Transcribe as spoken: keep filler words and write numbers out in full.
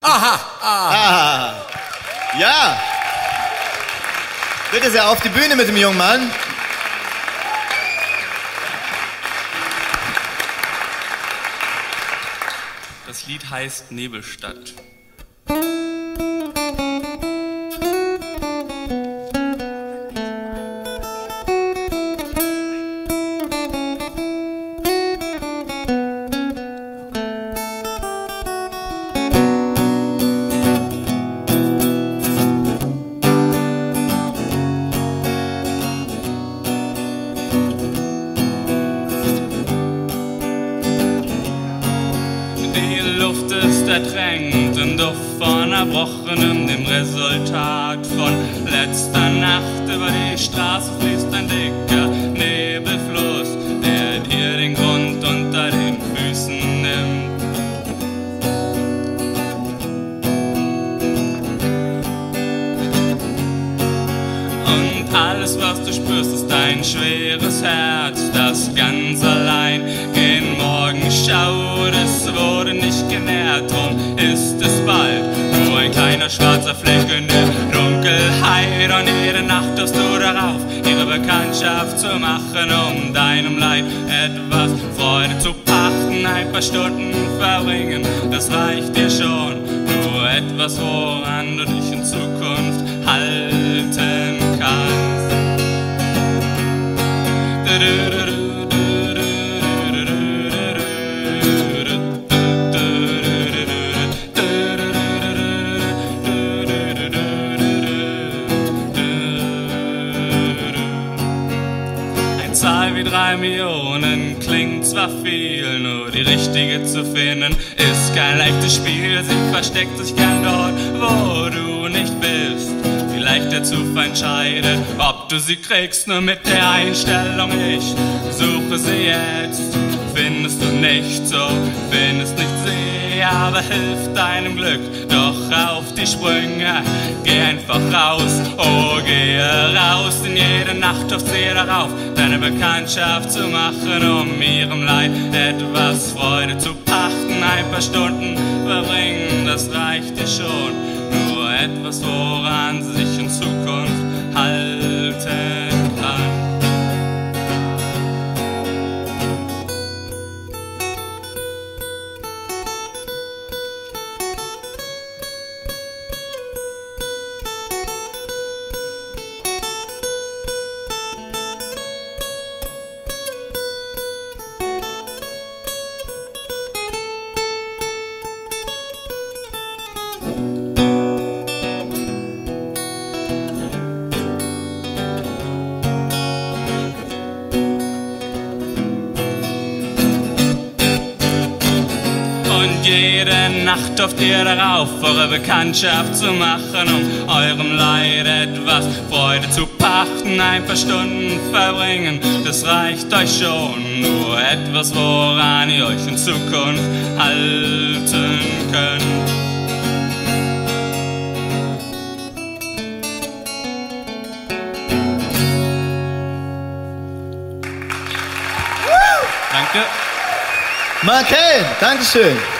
Aha, aha. Aha. Ja. Bitte sehr, auf die Bühne mit dem jungen Mann. Das Lied heißt Nebelstadt. Die Luft ist ertränkt im Duft von Erbrochenem, dem Resultat von letzter Nacht. Über die Straße fließt ein dicker Nebelfluss, der dir den Grund unter den Füßen nimmt. Und alles, was du spürst, ist ein schweres Herz, das ganz allein gen Morgen schaut. Es wurde nicht genährt, drum ist es bald nur ein kleiner schwarzer Fleck in der Dunkelheit. Und jede Nacht darfst du darauf, ihre Bekanntschaft zu machen, um deinem Leid etwas Freude zu pachten. Ein paar Stunden verbringen, das reicht dir schon. Nur etwas, woran du dich in Zukunft halten kannst. Eine Zahl wie drei Millionen klingt zwar viel, nur die richtige zu finden ist kein leichtes Spiel. Sie versteckt sich gern dort, wo du nicht bist. Vielleicht der Zufall entscheidet, ob du sie kriegst, nur mit der Einstellung: ich suche sie jetzt. Findest du nicht, so findest nicht sie, aber hilft deinem Glück doch auf die Sprünge. Geh einfach raus, oh gehe raus, in jede Nacht hofft sie darauf, deine Bekanntschaft zu machen, um ihrem Leid etwas Freude zu pachten. Ein paar Stunden verbringen, das reicht dir schon. Nur etwas, woran sie sich in Zukunft halten kann. Und jede Nacht hofft ihr darauf, eure Bekanntschaft zu machen, um eurem Leid etwas Freude zu pachten. Ein paar Stunden verbringen, das reicht euch schon. Nur etwas, woran ihr euch in Zukunft halten könnt. Danke. Mark Hale, Dankeschön.